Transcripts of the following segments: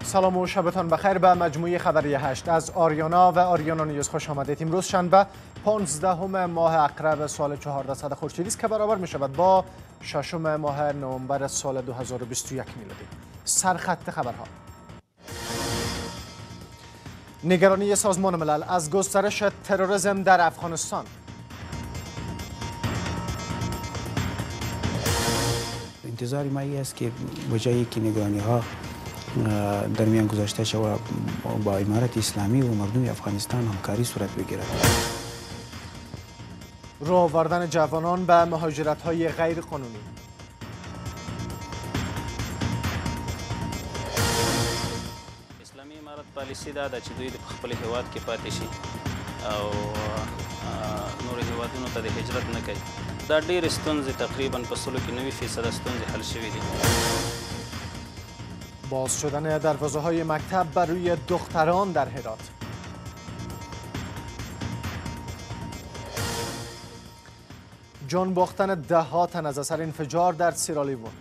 سلام و شبتان بخیر. به مجموعه خبری 8 از آریانا و آریانا نیوز خوش آمدید. امروز شنبه 15 ماه عقرب سال 1400 خورشیدی است که برابر می شود با 6 ماه نوامبر سال 2021 میلادی. سرخط خبرها. نگرانی سازمان ملل از گسترش تروریسم در افغانستان. انتظار ما است که بجایی که نگرانی ها در میان گذاشته شود با امارت اسلامی و مردم افغانستان همکاری صورت بگیرد. راه آوردن جوانان به مهاجرت های غیر قانونی. اسلامی امارت پالیسی دا چې دوی د خپل هیواد کې پاتې شي او نور هیوادونو ته د هجرت نه کوي. دا ډېرې ستونزې تقریبا په 90% ستونزې حل شوې دي. باز شدن دروازه های مکتب بر روی دختران در هرات. جان باختن ده ها تن از اثر انفجار در سیرالیون.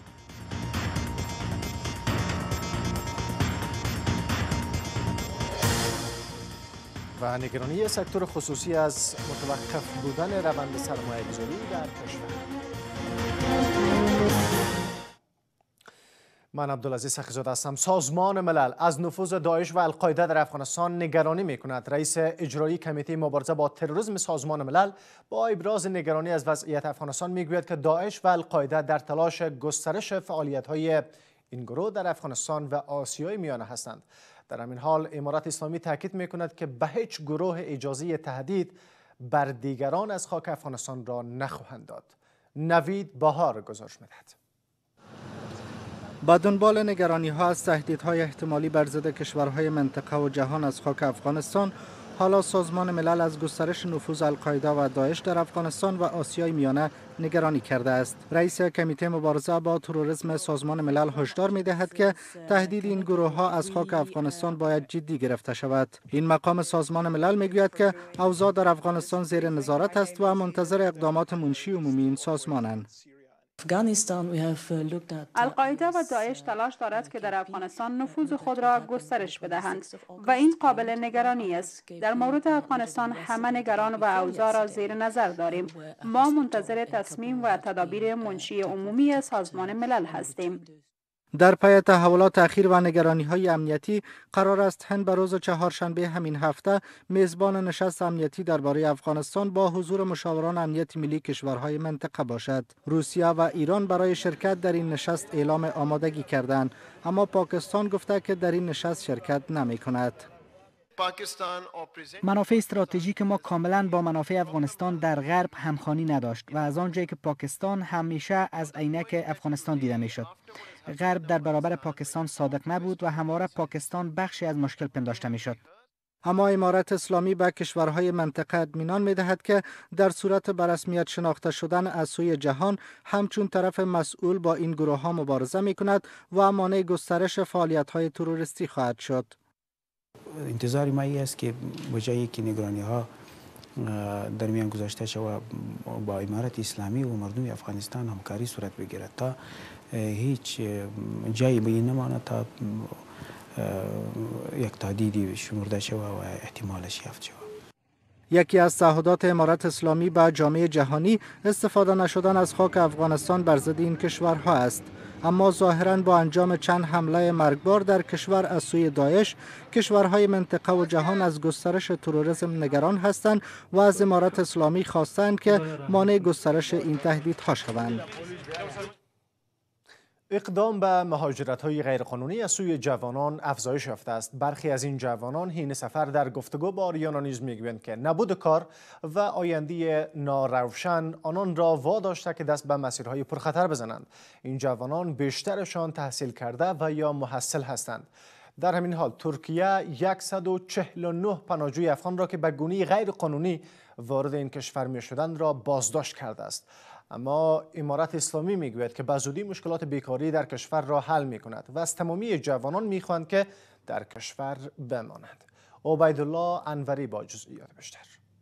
و نگرانی سکتور خصوصی از متوقف بودن روند سرمایه‌گذاری در کشور. من عبدالعزیز سخی‌زاده هستم. سازمان ملل از نفوذ داعش و القاعده در افغانستان نگرانی می‌کند. رئیس اجرایی کمیته مبارزه با تروریسم سازمان ملل با ابراز نگرانی از وضعیت افغانستان میگوید که داعش و القاعده در تلاش گسترش فعالیت‌های این گروه در افغانستان و آسیای میانه هستند. در همین حال امارت اسلامی تاکید می‌کند که به هیچ گروه اجازه تهدید بر دیگران از خاک افغانستان را نخواهند داد. نوید بهار گزارش می‌دهد. با دنبال نگرانی ها از تهدیدهای احتمالی بر ضد کشورهای منطقه و جهان از خاک افغانستان، حالا سازمان ملل از گسترش نفوذ القاعده و داعش در افغانستان و آسیای میانه نگرانی کرده است. رئیس کمیته مبارزه با تروریسم سازمان ملل هشدار می‌دهد که تهدید این گروه ها از خاک افغانستان باید جدی گرفته شود. این مقام سازمان ملل میگوید که اوضاع در افغانستان زیر نظارت است و منتظر اقدامات منشی عمومی این سازمانند. القاعده و داعش تلاش دارد که در افغانستان نفوذ خود را گسترش بدهند و این قابل نگرانی است. در مورد افغانستان همه نگران و اوضاع را زیر نظر داریم. ما منتظر تصمیم و تدابیر منشی عمومی سازمان ملل هستیم. در پی تحولات اخیر و نگرانی‌های امنیتی، قرار است هند به روز چهارشنبه همین هفته میزبان نشست امنیتی درباره افغانستان با حضور مشاوران امنیت ملی کشورهای منطقه باشد. روسیه و ایران برای شرکت در این نشست اعلام آمادگی کردند، اما پاکستان گفته که در این نشست شرکت نمی‌کند. منافع استراتژیک ما کاملا با منافع افغانستان در غرب همخوانی نداشت و از آنجایی که پاکستان همیشه از عینک افغانستان دیده میشد. غرب در برابر پاکستان صادق نبود و همواره پاکستان بخشی از مشکل پنداشته میشد. اما امارت اسلامی به کشورهای منطقه اطمینان می‌دهد که در صورت به رسمیت شناخته شدن از سوی جهان همچون طرف مسئول با این گروه‌ها مبارزه می‌کند و مانع گسترش فعالیت‌های تروریستی خواهد شد. انتظار ما است که بجایی که نگرانی ها در میان گذاشته شود با امارت اسلامی و مردم افغانستان همکاری صورت بگیرد تا هیچ جایی به این نماند تا یک تهدیدی شمرده شود و احتمالش یافت شود. یکی از تعهدات امارت اسلامی به جامعه جهانی استفاده نشدن از خاک افغانستان بر ضد این کشورها است. اما ظاهراً با انجام چند حمله مرگبار در کشور از سوی داعش، کشورهای منطقه و جهان از گسترش تروریسم نگران هستند و از امارت اسلامی خواستند که مانع گسترش این تهدیدها شوند. اقدام به مهاجرت‌های غیرقانونی از سوی جوانان افزایش یافته است. برخی از این جوانان حین سفر در گفتگو با آریانا نیوز میگویند که نبود کار و آینده ناروشن آنان را واداشته که دست به مسیرهای پرخطر بزنند. این جوانان بیشترشان تحصیل کرده و یا محصل هستند. در همین حال ترکیه 149 پناهجوی افغان را که به گونه غیر قانونی وارد این کشور می شدند را بازداشت کرده است. اما امارت اسلامی میگوید که به زودی مشکلات بیکاری در کشور را حل می کند و از تمامی جوانان میخواهند که در کشور بمانند. عبیدالله انوری با جزئیات بیشتر.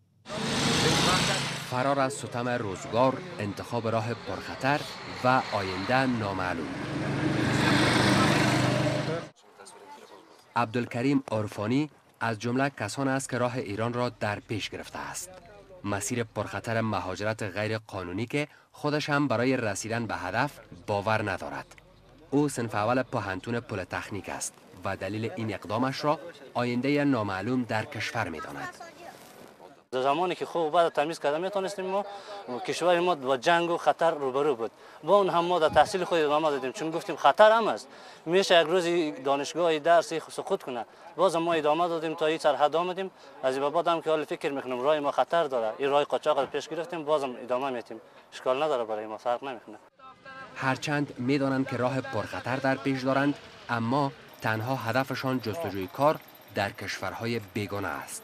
فرار از ستم روزگار، انتخاب راه پرخطر و آینده نامعلوم. عبدالکریم عرفانی از جمله کسان است که راه ایران را در پیش گرفته است. مسیر پرخطر مهاجرت غیر قانونی که خودش هم برای رسیدن به هدف باور ندارد. او صنف اول پوهنتون پلی‌تکنیک است و دلیل این اقدامش را آینده نامعلوم در کشور می‌داند. در زمانی که خوب بعد تمیز کردن میتونستیم ما کشور ما با جنگ و خطر روبرو بود. با اون هم ما در تحصیل خود ادامه دادیم چون گفتیم خطر هم است. میشه یک روزی دانشگاه درسی سقوط کنه. باز ما ادامه دادیم تا این سرحد آمدیم. از این بعد هم که حال فکر میکنیم راه ما خطر داره. این راه قاچاق رو پیش گرفتیم بازم ادامه میدیم. اشکال نداره برای ما فرق نمیکنه. هرچند میدانند که راه پرخطر در پیش دارند اما تنها هدفشان جستجوی کار در کشورهای بیگانه است.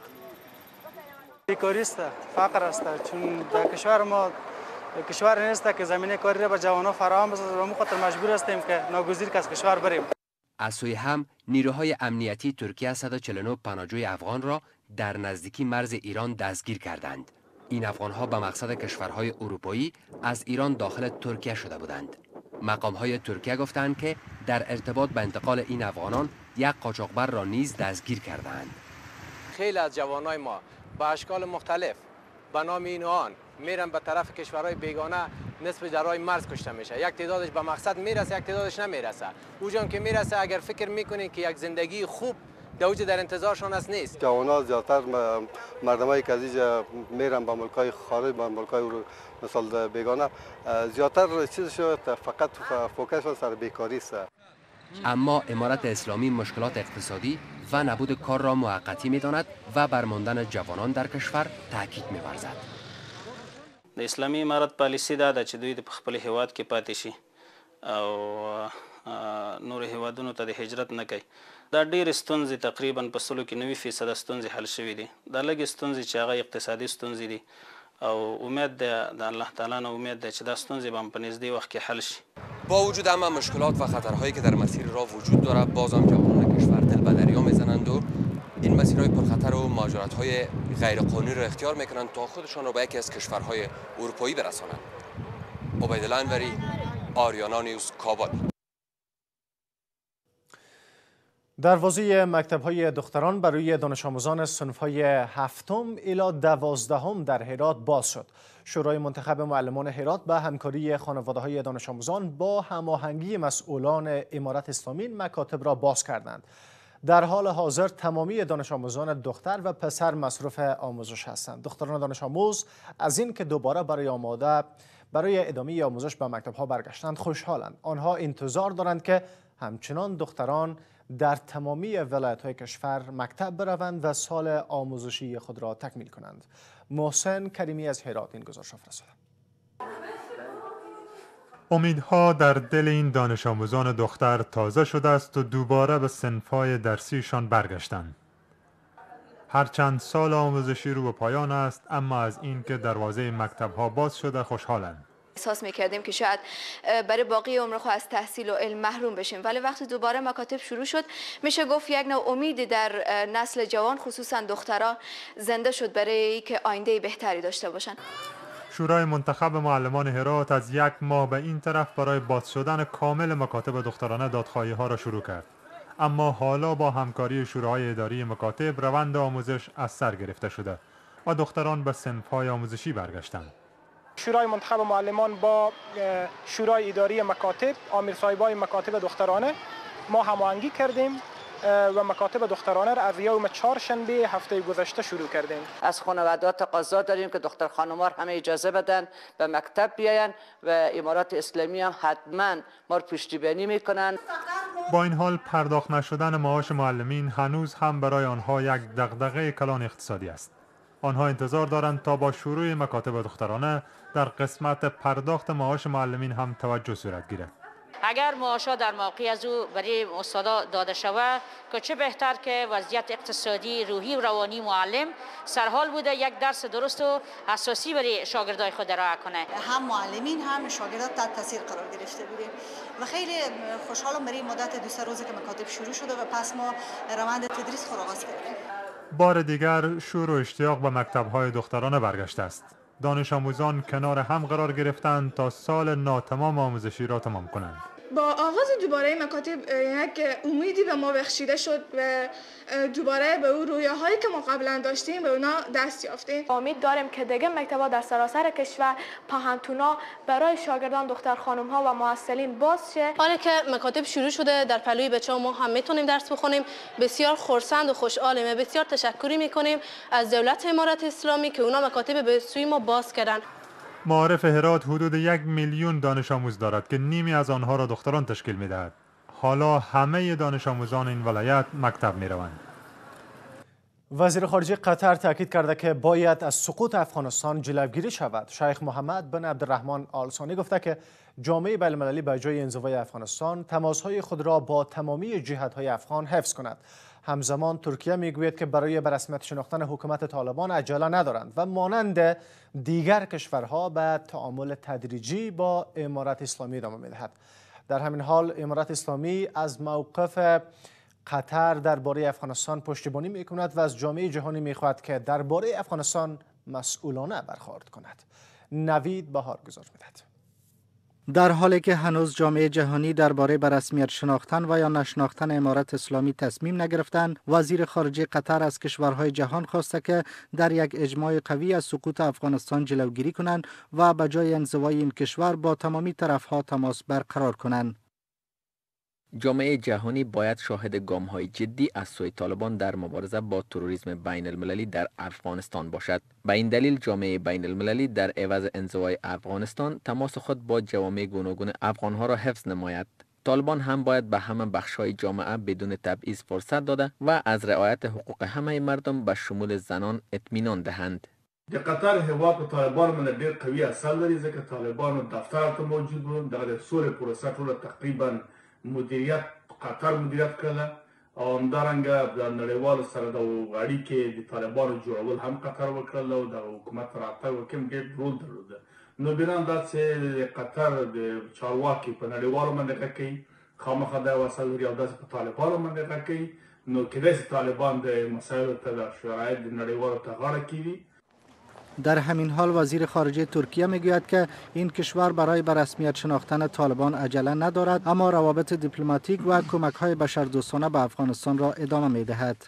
بیکاری است، فقر است، چون در کشور ما کشور نیست که زمینه کاری را به جوانان فراهم بسازد و ما خاطر مجبور هستیم که ناگزیر که از کشور بریم. از سوی هم نیروهای امنیتی ترکیه 149 پناهجوی افغان را در نزدیکی مرز ایران دستگیر کردند. این افغانها به مقصد کشورهای اروپایی از ایران داخل ترکیه شده بودند. مقامهای ترکیه گفتند که در ارتباط به انتقال این افغانان یک قاچاقبر را نیز دستگیر کردند. خیلی از جوانای ما با اشکال مختلف به نام اینوان میرن به طرف کشورهای بیگانه، نصف در راه مرز کشته میشه. یک تعدادش به مقصد میرسه، یک تعدادش نمیرسه. اونجا که میرسه اگر فکر میکنین که یک زندگی خوب در انتظارشان است نیست. جوانان زیادتر مردمایی که از اینجا میرن به ملکای خارج، به ملکای مثال بیگانه، زیادتر چیزشون فقط فوکسشون سر بیکاری است. اما امارت اسلامی مشکلات اقتصادی و نبود کار را موقتی می‌داند و بر ماندن جوانان در کشور تاکید می‌ورزد. د اسلامي امارت پالیسی دا ده چې دوی د خپل هیواد کې پاتې شي او نور هیوادونو ته د هجرت نه کوي. دا ډېرې ستونزې تقریبا په سلو کې 90% ستونزې حل شوي دي. دا لږې ستونزې چې هغه اقتصادي ستونزې دي او امید ده د الله تعالی نه امید ده چې دا ستونزې به هم په نږدې وخت کې حل شي. با وجود همه مشکلات و خطرهایی که در مسیر راه وجود دارد بازم جوانان کشور دل به دریا میزنند و این مسیرهای پرخطر و مهاجرت‌های غیرقانونی را اختیار میکنند تا خودشان را به یکی از کشورهای اروپایی برسانند. عبیدالله انوری، آریانا نیوز، کابل. دروازه مکتب‌های دختران برای دانش آموزان صنف‌های 7 الی 12 در هرات باز شد. شورای منتخب معلمان هرات به همکاری خانواده‌های دانش آموزان با هماهنگی مسئولان امارت اسلامی مکاتب را باز کردند. در حال حاضر تمامی دانش آموزان دختر و پسر مصروف آموزش هستند. دختران دانش آموز از این که دوباره برای ادامه آموزش به مکتب‌ها برگشتند خوشحالند. آنها انتظار دارند که همچنان دختران در تمامی ولایت‌های کشور مکتب بروند و سال آموزشی خود را تکمیل کنند. محسن کریمی از هرات این گزارش فرستاد. امیدها در دل این دانش آموزان دختر تازه شده است و دوباره به صنف‌های درسیشان برگشتند. هرچند سال آموزشی رو به پایان است اما از این که دروازه مکتب‌ها باز شده خوشحالند. احساس می‌کردیم که شاید برای باقی عمر خود از تحصیل و علم محروم بشیم، ولی وقتی دوباره مکاتب شروع شد میشه گفت یک نوع امیدی در نسل جوان خصوصا دخترها زنده شد برای که آینده بهتری داشته باشند. شورای منتخب معلمان هرات از 1 ماه به این طرف برای باز شدن کامل مکاتب دخترانه دادخواهی‌ها را شروع کرد. اما حالا با همکاری شورای اداری مکاتب روند آموزش از سر گرفته شده و دختران به صنف‌های آموزشی برگشتند. شورای منتخب معلمان با شورای اداری مکاتب، آمیر صاحبای مکاتب دخترانه ما هماهنگی کردیم و مکاتب دخترانه را از یوم 4 شنبه هفته گذشته شروع کردیم. از خانواده‌ها تقاضا داریم که دختر خانم‌ها همه اجازه بدن به مکتب بیاین و امارات اسلامی هم حتما ما رو پشتیبانی میکنن. با این حال پرداخت نشدن معاش معلمین هنوز هم برای آنها یک دغدغه کلان اقتصادی است. آنها انتظار دارند تا با شروع مکاتب دخترانه در قسمت پرداخت معاش معلمین هم توجه صورت گیرد. اگر معاشا در موقع از او برای استادا داده شود که چه بهتر که وضعیت اقتصادی، روحی و روانی معلم سرحال بوده یک درس درست و اساسی برای شاگردای خود ارائه کنه. هم معلمین هم شاگردات تحت تاثیر قرار گرفته بودیم و خیلی خوشحالم برای مدت 2 روزی که مکاتب شروع شده و پس ما روند تدریس خود آغاز کردیم. بار دیگر شور و اشتیاق به مکتب‌های دخترانه برگشته است. دانش آموزان کنار هم قرار گرفتند تا سال ناتمام آموزشی را تمام کنند. با آغاز دوباره مکاتب یک امیدی به ما بخشیده شد و دوباره به اون رویاهایی که ما قبلا داشتیم به اونا دست یافتیم. امید داریم که دیگه مکتب‌ها در سراسر کشور، پاهنتونا برای شاگردان دختر خانم‌ها و محصلین باز شه. حالا که مکاتب شروع شده در پلوی بچه‌ها ما هم میتونیم درس بخونیم. بسیار خرسند و خوشحالیم. بسیار تشکری میکنیم از دولت امارت اسلامی که اونا مکاتب به سوی ما باز کردن. معارف هرات حدود 1 میلیون دانش آموز دارد که نیمی از آنها را دختران تشکیل می‌دهد. حالا همه دانش آموزان این ولایت مکتب می‌روند. وزیر خارجه قطر تاکید کرده که باید از سقوط افغانستان جلوگیری شود. شیخ محمد بن عبدالرحمن آل ثانی گفته که جامعه بین‌المللی به جای انزوای افغانستان تماس‌های خود را با تمامی جهت‌های افغان حفظ کند. همزمان ترکیه میگوید که برای به رسمیت شناختن حکومت طالبان عجله ندارند و مانند دیگر کشورها به تعامل تدریجی با امارت اسلامی ادامه می‌دهد. در همین حال امارت اسلامی از موقف قطر درباره افغانستان پشتیبانی می‌کند و از جامعه جهانی می‌خواهد که درباره افغانستان مسئولانه برخورد کند. نوید بهار گزارش می‌دهد. در حالی که هنوز جامعه جهانی درباره به رسمیت شناختن و یا نشناختن امارت اسلامی تصمیم نگرفتند، وزیر خارجه قطر از کشورهای جهان خواسته که در یک اجماع قوی از سقوط افغانستان جلوگیری کنند و به جای انزوای این کشور با تمامی طرفها تماس برقرار کنند. جامعه جهانی باید شاهد گام‌های جدی از سوی طالبان در مبارزه با تروریسم بین المللی در افغانستان باشد. به این دلیل جامعه بین المللی در عوض انزوای افغانستان تماس خود با جوامع گوناگون افغانها را حفظ نماید. طالبان هم باید به همه بخش‌های جامعه بدون تبعیض فرصت داده و از رعایت حقوق همه مردم به شمول زنان اطمینان دهند. د قطر هیواد په طالبانو باندې ډېر قوي اثر لري ځکه طالبانو دفتر ته موجود وو. د سولې پروسه ټوله تقریبا مدیریت قطر مدیریت کړله او همدارنګه د نړیوالو سره د اړیکې د طالبانو جوړول هم قطر وکړل او د حکومت راتګ وکم ډېر رول درلوده. نو بنان دا چې قطر د چارواکي په نړیوالو منډه کوي خامخا دا وسل لري او داسې په طالبانو منډه کوي نو کېدای شي طالبان د مسایلو ته د شرایط د نړیوالو ته غاړه کیږي. در همین حال وزیر خارجه ترکیه میگوید که این کشور برای به رسمیت شناختن طالبان عجله ندارد اما روابط دیپلماتیک و کمک‌های بشردوستانه به افغانستان را ادامه می‌دهد.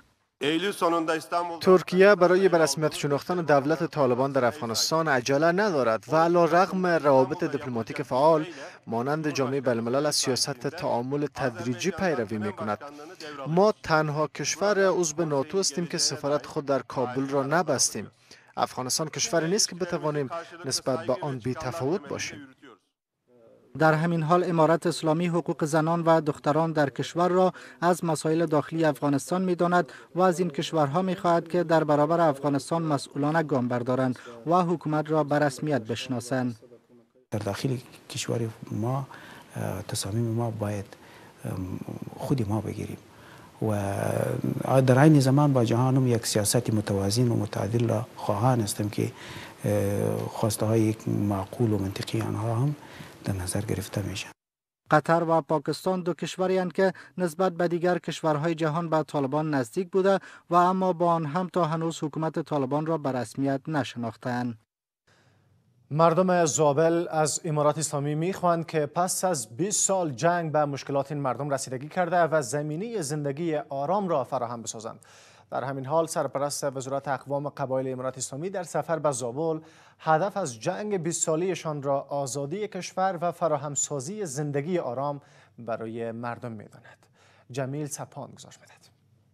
ترکیه برای به رسمیت شناختن دولت طالبان در افغانستان عجله ندارد و علیرغم روابط دیپلماتیک فعال مانند جامعه بین‌الملل از سیاست تعامل تدریجی پیروی می‌کند. ما تنها کشور عضو ناتو هستیم که سفارت خود در کابل را نبستیم. افغانستان کشوری نیست که بتوانیم نسبت به آن بی تفاوت باشیم. در همین حال امارت اسلامی حقوق زنان و دختران در کشور را از مسائل داخلی افغانستان می‌داند و از این کشورها می‌خواهد که در برابر افغانستان مسئولانه گام بردارند و حکومت را به رسمیت بشناسند. در داخل کشور ما تصامیم ما باید خود ما بگیریم و در این زمان با جهانم یک سیاست متوازن و متعادل را خواهان هستم که خواسته های یک معقول و منطقی آنها هم در نظر گرفته میشه. قطر و پاکستان دو کشوری هستند که نسبت به دیگر کشورهای جهان به طالبان نزدیک بوده و اما با آن هم تا هنوز حکومت طالبان را به رسمیت نشناختند. مردم زابل از امارات اسلامی میخواهند که پس از 20 سال جنگ به مشکلات این مردم رسیدگی کرده و زمینه زندگی آرام را فراهم بسازند. در همین حال سرپرست وزارت اقوام قبایل امارات اسلامی در سفر به زابل هدف از جنگ 20 سالیشان را آزادی کشور و فراهمسازی زندگی آرام برای مردم می‌داند. جمیل سپان گزارش می‌دهد.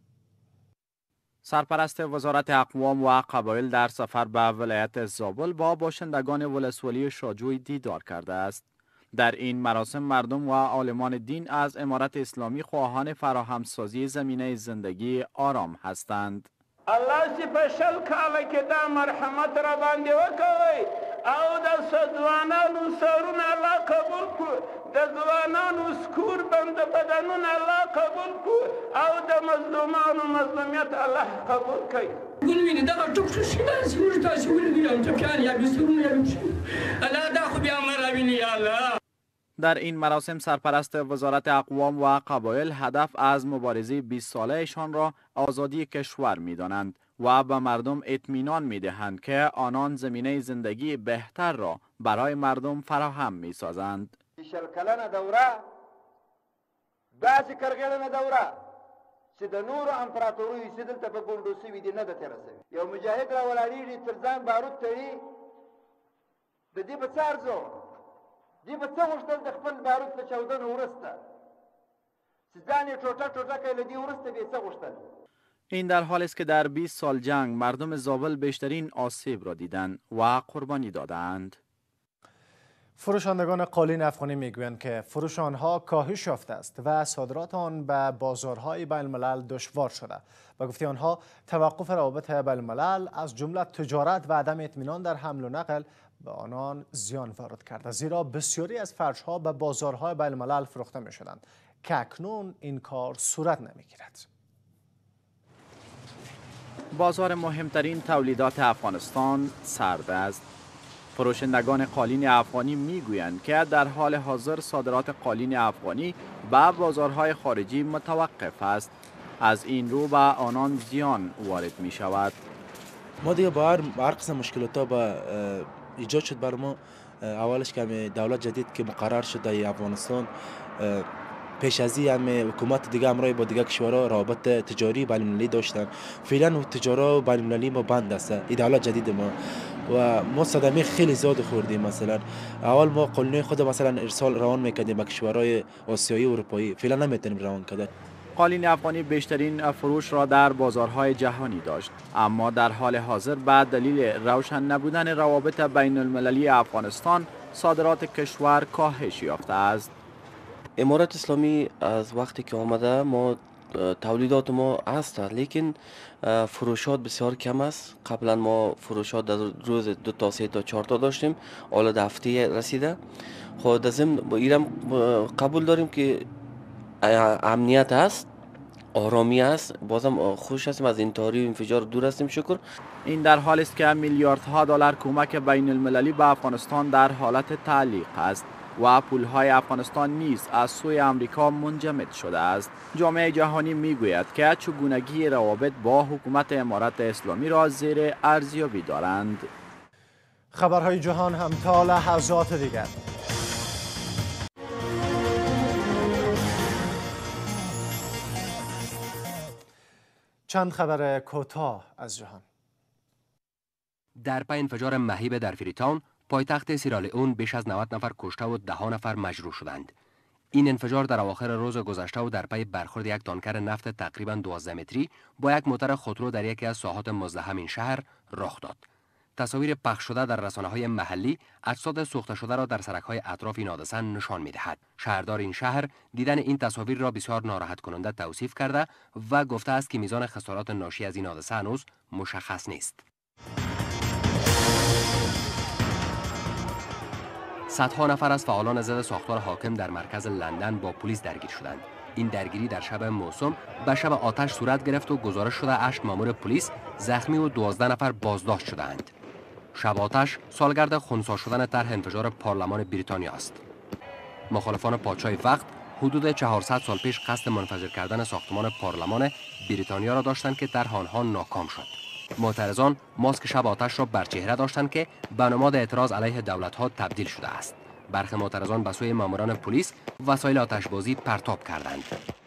سرپرست وزارت اقوام و قبایل در سفر به ولایت زابل با باشندگان ولسوالی شاجوی دیدار کرده است. در این مراسم مردم و عالمان دین از امارت اسلامی خواهان فراهمسازی زمینه زندگی آرام هستند. الله سپیشل کاله که دا مرحمت را باندې وکوي او د ځوانانو سرونه الله قبول کړي، د ځوانانو سکور بند بدنونه الله قبول کړي او د مظلومانو مظلومیت الله قبول کړي. ګلوینه دا ټوک شي داسې موږ تاسو ولې هم چې کار یا بسرونه یا الله دا خو بیا مروینه یا الله. در این مراسم سرپرست وزارت اقوام و قبایل هدف از مبارزه 20 ساله‌شان را آزادی کشور می‌دانند و به مردم اطمینان می‌دهند که آنان زمینه زندگی بهتر را برای مردم فراهم می‌سازند. 20 کلنه دوره داسې کرغېړنه دوره چې د نورو امپراتوریو چې دلته په ګونډو سوي دي نه ده تېره سوې. یو مجاهد را ولاړېږي تر ځان بارود تړي، د دې به څه ارزو؟ دې به څه غوښتل د خپل بارود له چاودنو وروسته چې ځان یې ټوټه ټوټه کړي، له دې وروسته به یې څه غوښتل؟ این در حالی است که در 20 سال جنگ مردم زابل بیشترین آسیب را دیدند و قربانی دادند. فروشندگان قالین افغانی میگویند که فروش آنها کاهش یافته است و صادرات آن به بازارهای بین الملل دشوار شده. به گفته آنها توقف روابط بین الملل از جمله تجارت و عدم اطمینان در حمل و نقل به آنان زیان وارد کرده، زیرا بسیاری از فرشها به بازارهای بین الملل فروخته می شدند که اکنون این کار صورت نمی گیرد. بازار مهمترین تولیدات افغانستان سرد است. فروشندگان قالین افغانی میگویند که در حال حاضر صادرات قالین افغانی به بازارهای خارجی متوقف است. از این رو به آنان زیان وارد می شود. ما دیگه با هر قسم مشکلات با ایجاد شد بر ما. اولش که دولت جدید که مقرر شد در افغانستان، پیش از این حکومت دیگه همراه با دیگه کشورها روابط تجاری بین المللی داشتن. فعلا تجارت بین المللی ما بند است. این دولت جدید ما و ما صدمه خیلی زیاد خوردیم. مثلا اول ما قالین خود مثلا ارسال روان میکردیم به کشورهای آسیایی و اروپایی، فعلا نمیتونیم روان کنیم. قالین افغانی بیشترین فروش را در بازارهای جهانی داشت، اما در حال حاضر به دلیل روشن نبودن روابط بین المللی افغانستان صادرات کشور کاهش یافته است. امارت اسلامی از وقتی که آمده ما تولیدات ما هست، لیکن فروشات بسیار کم است. قبلا ما فروشات در روز 2 تا 3 تا 4 تا داشتیم، حالا در هفته رسیده. خود از این ایرم قبول داریم که امنیت هست، آرامی است، بازم خوش هستیم، از انتحاری و انفجار دور هستیم. شکر. این در حالی است که میلیاردها دلار کمک بین المللی به افغانستان در حالت تعلیق است و پولهای افغانستان نیز از سوی امریکا منجمد شده است. جامعه جهانی میگوید که چگونگی روابط با حکومت امارت اسلامی را زیر ارزیابی دارند. خبرهای جهان هم تا لحظات دیگر. چند خبر کوتاه از جهان. در پی انفجار مهیب در فریتاون، پایتخت سیرالیون، بیش از 90 نفر کشته و 10 نفر مجروح شدند. این انفجار در اواخر روز گذشته و در پی برخورد یک تانکر نفت تقریباً 12 متری با یک موتر خودرو در یکی از ساحات مزدحم این شهر رخ داد. تصاویر پخش شده در رسانه‌های محلی اجساد سوخته شده را در سرک‌های اطراف این حادثه نشان می‌دهد. شهردار این شهر دیدن این تصاویر را بسیار ناراحت کننده توصیف کرده و گفته است که میزان خسارات ناشی از این حادثه هنوز مشخص نیست. صدها نفر از فعالان ضد ساختار حاکم در مرکز لندن با پلیس درگیر شدند. این درگیری در شب موسوم به شب آتش صورت گرفت و گزارش شده 8 مامور پلیس زخمی و 12 نفر بازداشت شدند. شب آتش سالگرد خنثی شدن طرح انفجار پارلمان بریتانیا است. مخالفان پادشاه وقت حدود 400 سال پیش قصد منفجر کردن ساختمان پارلمان بریتانیا را داشتند که طرح آنها ناکام شد. معترضان ماسک شب آتش را بر چهره داشتند که به نماد اعتراض علیه دولت‌ها تبدیل شده است. برخی معترضان به سوی ماموران پلیس وسایل آتشبازی پرتاب کردند.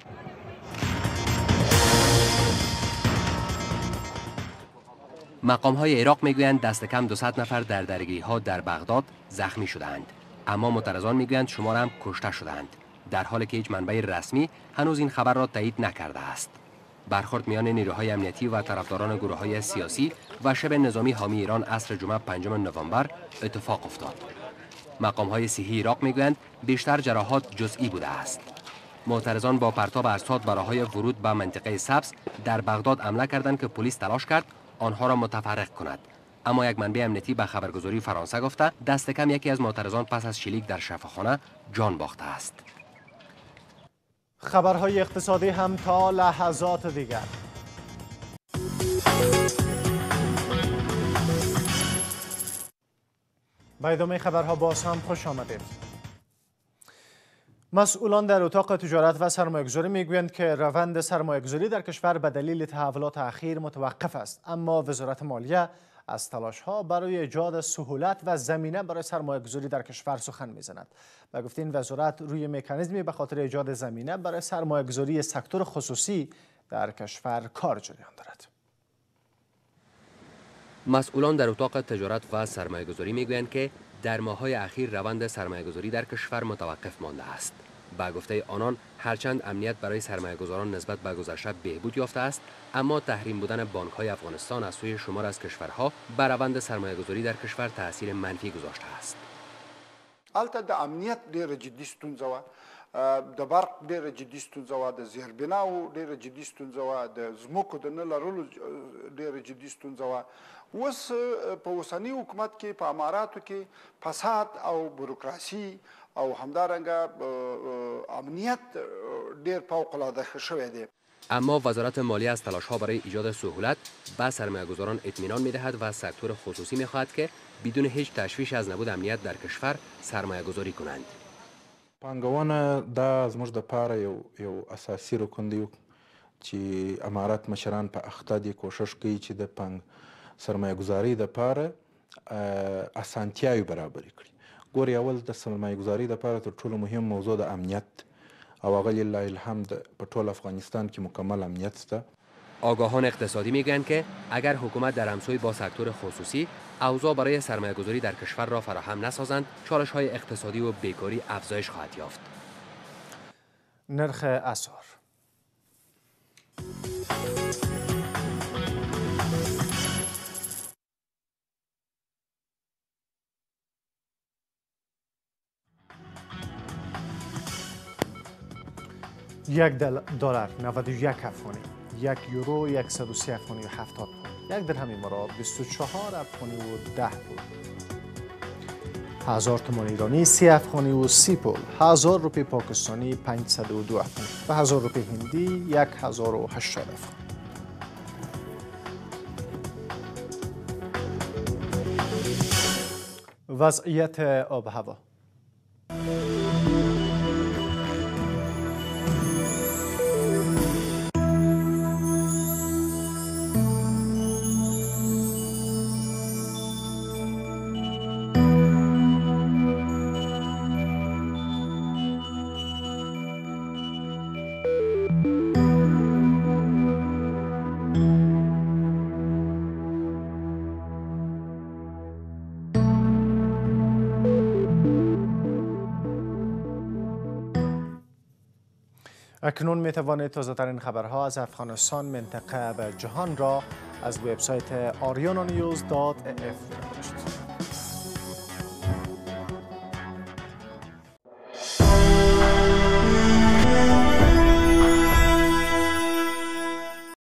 مقام‌های عراق میگویند دست کم 200 نفر در درگیری‌ها در بغداد زخمی شدند، اما معترضان میگویند شمار هم کشته شدند، در حالی که هیچ منبع رسمی هنوز این خبر را تایید نکرده است. برخورد میان نیروهای امنیتی و طرفداران گروه‌های سیاسی و شبه نظامی حامی ایران عصر جمعه 5 نوامبر اتفاق افتاد. مقام‌های صحی عراق میگویند بیشتر جراحات جزئی بوده است. معترضان با پرتاب اسناد برای ورود به منطقه سبز در بغداد حمله کردند که پلیس تلاش کرد آنها را متفرق کند، اما یک منبع امنیتی به خبرگزاری فرانسه گفته دست کم یکی از معترضان پس از شلیک در شفاخانه جان باخته است. خبرهای اقتصادی هم تا لحظات دیگر. به ادامه خبرها باز هم خوش آمدید. مسئولان در اتاق تجارت و سرمایه‌گذاری میگویند که روند سرمایه‌گذاری در کشور به دلیل تحولات اخیر متوقف است، اما وزارت مالیه از تلاش‌ها برای ایجاد سهولت و زمینه برای سرمایه‌گذاری در کشور سخن می‌زند. و گفت این وزارت روی مکانیزمی به خاطر ایجاد زمینه برای سرمایه‌گذاری سکتور خصوصی در کشور کار جریان دارد. مسئولان در اتاق تجارت و سرمایه‌گذاری میگویند که در ماه‌های اخیر روند سرمایه‌گذاری در کشور متوقف مانده است. با گفته آنان هرچند امنیت برای سرمایه‌گذاران نسبت به گذشته بهبود یافته است، اما تحریم بودن بانک‌های افغانستان از سوی شمار از کشورها بر روند سرمایه‌گذاری در کشور تاثیر منفی گذاشته است. البته د امنیت ډیره جدي ستونزه وه، د برق ډیره جدي ستونزه وه، د زیربناو ډیره جدي ستونزه وه، د ځمکو د نه لرلو ډیره جدي ستونزه وه. اوس په اوسني حکومت کې په اماراتو کې فساد او بروکراسي او همدارنګه امنیت ډیر فوق‌العاده ښه شوی دی. اما وزارت مالیه از تلاش‌ها برای ایجاد سهولت به سرمایه‌گذاران اطمینان می‌دهد و سکتور خصوصی می‌خواهد که بدون هیچ تشویش از نبود امنیت در کشور سرمایه‌گذاری کنند. پانګونه دا زموږ د پاره یو اساسي رکن دی چې امارات مشران په اخته دي کوشش کوي چې د سرمایه‌گذاري د پاره اسانتیاوې برابرې کړي. ګوري اول د سرمایه‌گذاري د پاره تر ټولو مهم موضوع د امنیت او هغه لله الحمد په ټول افغانستان کې مکمل امنیت شته. آگاهان اقتصادی میگویند که اگر حکومت در همسوی با سکتور خصوصی اوضاع برای سرمایه‌گذاری در کشور را فراهم نسازند، چالش‌های اقتصادی و بیکاری افزایش خواهد یافت. نرخ اسعار یک دلار 91 افغانی، یک یورو 130 افغانی و 70 پوند، یک درهم امارات 24 افغانی و 10 پوند، 1000 تومان ایرانی 30 افغانی و 30 پوند، 1000 روپی پاکستانی 502 افغانی و 1000 روپی هندی 1080 افغانی. وضعیت آب و هوا. اکنون می توانید تازه ترین خبرها از افغانستان، منطقه و جهان را از وبسایت ariana news.af